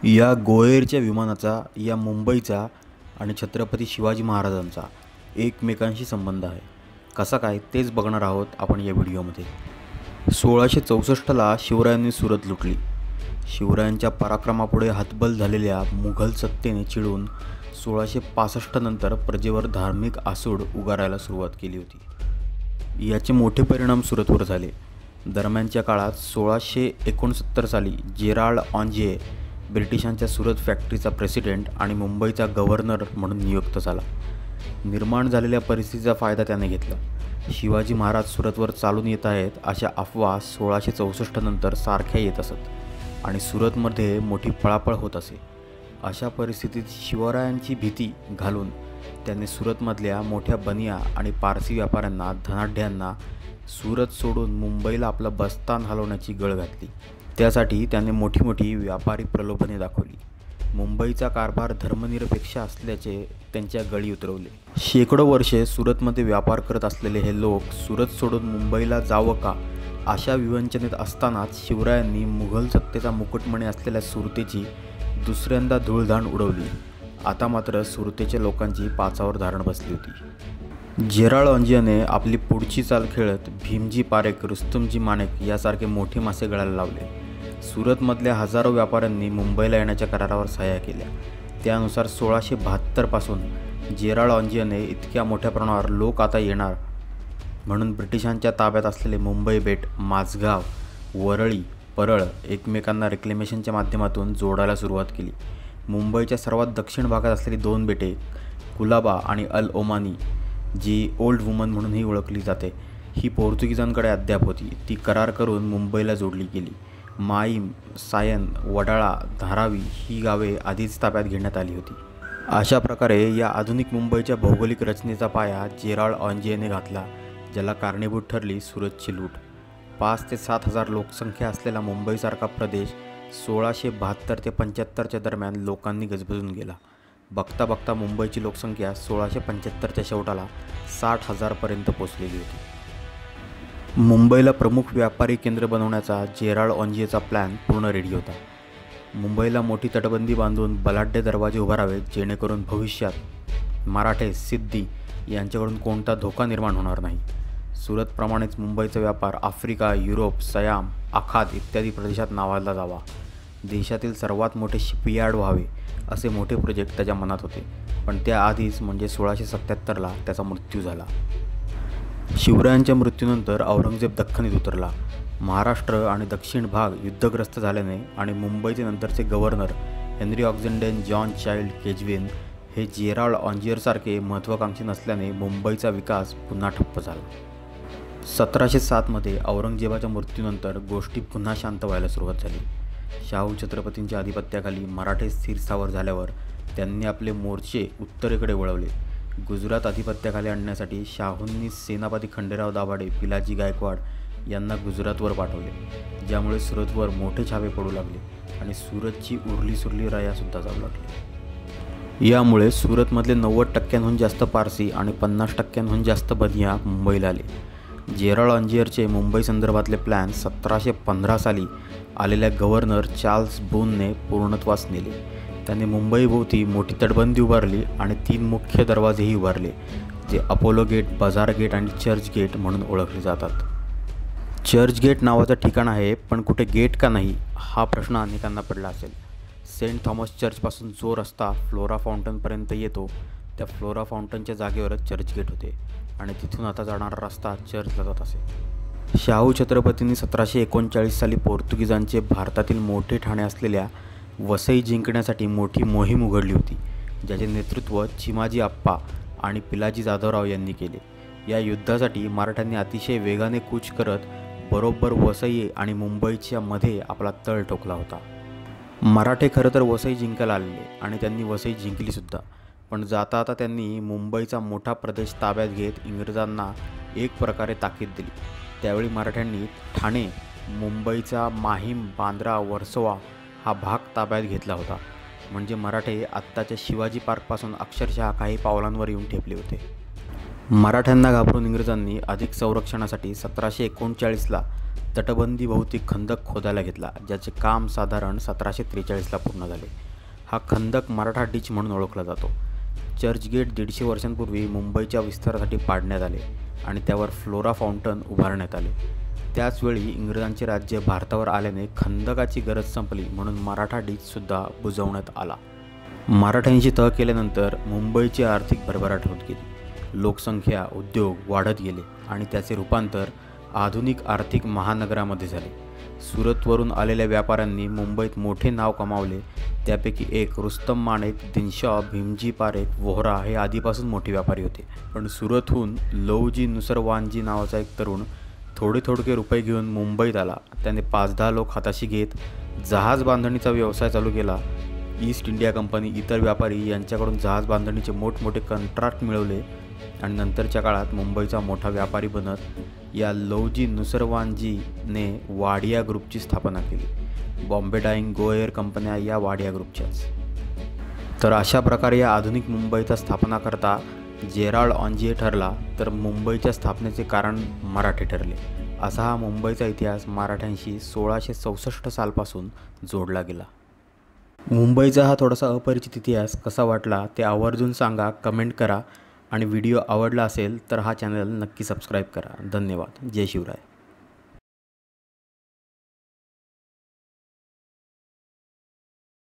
या गोएरच्या विमानाचा या मुंबईचा आणि छत्रपती शिवाजी महाराजांचा एकमेकांशी संबंध आहे. कसा काय तेच बघणार आहोत आपण या व्हिडिओमध्ये. 1664ला शिवरायांनी सुरत लुटली. शिवरायांच्या पराक्रमापुढे हतबल झालेल्या मुघल सत्तेने चिडून 1665 नंतर प्रजेवर धार्मिक आसूड उगारायला सुरुवात केली होती. याचे मोठे परिणाम सुरतवर झाले. दरम्यानच्या काळात 1669 साली जेराल्ड ऑन्जिये ब्रिटिशांच्या सुरत फॅक्टरीचा प्रेसिडेंट आणि मुंबईचा गव्हर्नर म्हणून नियुक्त झाला. निर्माण झालेल्या परिस्थितीचा फायदा त्याने घेतला. शिवाजी महाराज सुरतवर चालून येत आहेत अशा अफवा 1664 नंतर सारख्या येत असत आणि सुरतमध्ये मोठी पळापळ होत असे. अशा परिस्थितीत शिवरायांची भीती घालून त्याने सुरतमधल्या मोठ्या बनिया आणि पारसी व्यापाऱ्यांना धनाढ्यांना सुरत सोडून मुंबईला आपलं बस्तान हलवण्याची गळ घातली. त्यासाठी त्याने मोठी मोठी व्यापारी प्रलोभने दाखवली. मुंबईचा कारभार धर्मनिरपेक्ष असल्याचे त्यांच्या गळी उतरवले. शेकडो वर्षे सुरतमध्ये व्यापार करत असलेले हे लोक सुरत सोडून मुंबईला जावं का अशा विवंचनेत असतानाच शिवरायांनी मुघल सत्तेचा मुकुटमणी असलेल्या सुरतेची दुसऱ्यांदा धूळधाण उडवली. आता मात्र सुरतेच्या लोकांची पाचावर धारण बसली होती. जेराल्ड ऑन्जियाने आपली पुढची चाल खेळत भीमजी पारेख, रुस्तमजी मानेक यासारखे मोठे मासे गळायला लावले. सुरतमधल्या हजारो व्यापाऱ्यांनी मुंबईला येण्याच्या करारावर सह्या केल्या. त्यानुसार 1672 पासून जेराल्ड ऑन्जियाने इतक्या मोठ्या प्रमाणावर लोक आता येणार म्हणून ब्रिटिशांच्या ताब्यात असलेले मुंबई बेट, माझगाव, वरळी, परळ एकमेकांना रिक्लेमेशनच्या माध्यमातून जोडायला सुरुवात केली. मुंबईच्या सर्वात दक्षिण भागात असलेली दोन बेटे कुलाबा आणि अल ओमानी, जी ओल्ड वुमन म्हणूनही ओळखली जाते, ही पोर्तुगीजांकडे अद्याप होती. ती करार करून मुंबईला जोडली गेली. माईम, सायन, वडाळा, धारावी ही गावे आधीच ताब्यात घेण्यात आली होती. अशा प्रकारे या आधुनिक मुंबईच्या भौगोलिक रचनेचा पाया जेराल्ड ऑन्जियेने घातला, ज्याला कारणीभूत ठरली सुरतची लूट. 5 ते 7 हजार लोकसंख्या असलेला मुंबईसारखा प्रदेश 1672 ते 75च्या दरम्यान लोकांनी गजबजून गेला. बघता बघता मुंबईची लोकसंख्या 1675च्या शेवटाला 60,000 पर्यंत पोचलेली होती. मुंबईला प्रमुख व्यापारी केंद्र बनवण्याचा जेराल्ड ऑन्जियेचा प्लॅन पूर्ण रेडी होता. मुंबईला मोठी तटबंदी बांधून बलाढ्य दरवाजे उभारावेत, जेणेकरून भविष्यात मराठे, सिद्धी यांच्याकडून कोणता धोका निर्माण होणार नाही. सुरतप्रमाणेच मुंबईचा व्यापार आफ्रिका, युरोप, सयाम, आखात इत्यादी प्रदेशात नावाजला जावा. देशातील सर्वात मोठे शिपयार्ड व्हावे असे मोठे प्रोजेक्ट त्याच्या मनात होते. पण त्याआधीच म्हणजे 1677ला त्याचा मृत्यू झाला. शिवरायांच्या मृत्यूनंतर औरंगजेब दख्खनीत उतरला. महाराष्ट्र आणि दक्षिण भाग युद्धग्रस्त झाल्याने आणि मुंबईचे नंतरचे governor Henry Oxenden, John Child Keigwin हे जेराल्ड ऑन्जियरसारखे महत्त्वाकांक्षी नसल्याने मुंबईचा विकास पुन्हा ठप्प झाला. 1707मध्ये औरंगजेबाच्या मृत्यूनंतर गोष्टी पुन्हा शांत व्हायला सुरुवात झाली. शाहू छत्रपतींच्या आधिपत्याखाली मराठे स्थिरस्थावर झाल्यावर त्यांनी आपले मोर्चे उत्तरेकडे वळवले. गुजरात आधिपत्याखाली आणण्यासाठी शाहूंनी सेनापती खंडेराव दाभाडे, पिलाजी गायकवाड यांना गुजरातवर पाठवले, ज्यामुळे सुरतवर मोठे छापे पडू लागले आणि सुरतची उरली सुरली रायासुद्धा जाऊ लागली. यामुळे सुरतमधले 90% जास्त पारसी आणि 50% जास्त बनिया मुंबईला आले. जेराल्ड ऑन्जियरचे मुंबई संदर्भातले प्लॅन 1715 साली आलेल्या गव्हर्नर चार्ल्स बूनने पूर्णत्वास नेले. त्याने मुंबईभोवती मोठी तटबंदी उभारली आणि 3 मुख्य दरवाजेही उभारले, जे अपोलो गेट, बाजार गेट आणि चर्च गेट म्हणून ओळखले जातात. चर्च गेट नावाचं ठिकाण आहे, पण कुठे गेट का नाही हा प्रश्न अनेकांना पडला असेल. सेंट थॉमस चर्चपासून जो रस्ता फ्लोरा फाउंटनपर्यंत येतो, त्या फ्लोरा फाउंटनच्या जागेवरच चर्च गेट होते आणि तिथून आता जाणारा रस्ता चर्चला जात असे. शाहू छत्रपतींनी 1739 साली पोर्तुगीजांचे भारतातील मोठे ठाणे असलेल्या वसई जिंकण्यासाठी मोठी मोहीम उघडली होती, ज्याचे नेतृत्व चिमाजी आप्पा आणि पिलाजी जाधवराव यांनी केले. या युद्धासाठी मराठ्यांनी अतिशय वेगाने कूच करत बरोबर वसई आणि मुंबईच्या मध्ये आपला तळ ठोकला होता. मराठे खरं तर वसई जिंकायला आलेले आणि त्यांनी वसई जिंकलीसुद्धा, पण जाता आता त्यांनी मुंबईचा मोठा प्रदेश ताब्यात घेत इंग्रजांना एक प्रकारे ताकीद दिली. त्यावेळी मराठ्यांनी ठाणे, मुंबईचा माहीम, बांद्रा, वर्सोवा हा भाग ताब्यात घेतला होता. म्हणजे मराठे आत्ताच्या शिवाजी पार्कपासून अक्षरशः काही पावलांवर येऊन ठेपले होते. मराठ्यांना घाबरून इंग्रजांनी अधिक संरक्षणासाठी 1739ला तटबंदीभोवती खंदक खोदायला घेतला, ज्याचे काम साधारण 1743ला पूर्ण झाले. हा खंदक मराठा डिच म्हणून ओळखला जातो. चर्चगेट 150 वर्षांपूर्वी मुंबईच्या विस्तारासाठी पाडण्यात आले आणि त्यावर फ्लोरा फाउंटन उभारण्यात आले. त्याचवेळी इंग्रजांचे राज्य भारतावर आल्याने खंदकाची गरज संपली, म्हणून मराठा डिचसुद्धा बुजवण्यात आला. मराठ्यांची तह केल्यानंतर मुंबईची आर्थिक भरभराट होत गेली. लोकसंख्या, उद्योग वाढत गेले आणि त्याचे रूपांतर आधुनिक आर्थिक महानगरामध्ये झाले. सुरतवरून आलेल्या व्यापाऱ्यांनी मुंबईत मोठे नाव कमावले. त्यापैकी एक रुस्तम माणेक, दिनशॉ, भीमजी पारेख, वोहरा हे आधीपासून मोठे व्यापारी होते. पण सुरतहून लौजी नुसरवानजी नावाचा एक तरुण थोडे रुपये घेऊन मुंबईत आला. त्याने 5-10 लोक हाताशी घेत जहाज बांधणीचा व्यवसाय चालू केला. ईस्ट इंडिया कंपनी, इतर व्यापारी यांच्याकडून जहाज बांधणीचे मोठमोठे कंत्राट मिळवले आणि नंतरच्या काळात मुंबईचा मोठा व्यापारी बनत या लौजी नुसरवानजीने वाडिया ग्रुपची स्थापना केली. बॉम्बे डाईंग, गो एअर कंपन्या या वाडिया ग्रुपच्याच. तर अशा प्रकारे या आधुनिक मुंबईचा स्थापनाकर्ता जेराल्ड ऑन्जिए ठरला, तर मुंबईच्या स्थापनेचे कारण मराठे ठरले. असा हा मुंबईचा इतिहास मराठ्यांशी 1664 सालपासून जोडला गेला. मुंबईचा हा थोडासा अपरिचित इतिहास कसा वाटला ते आवर्जून सांगा, कमेंट करा आणि व्हिडिओ आवडला असेल तर हा चॅनल नक्की सबस्क्राईब करा. धन्यवाद. जय शिवराय.